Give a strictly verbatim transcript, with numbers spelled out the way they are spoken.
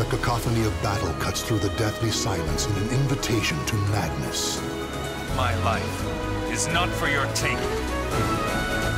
cacophony of battle cuts through the deathly silence in an invitation to madness. My life is not for your taking.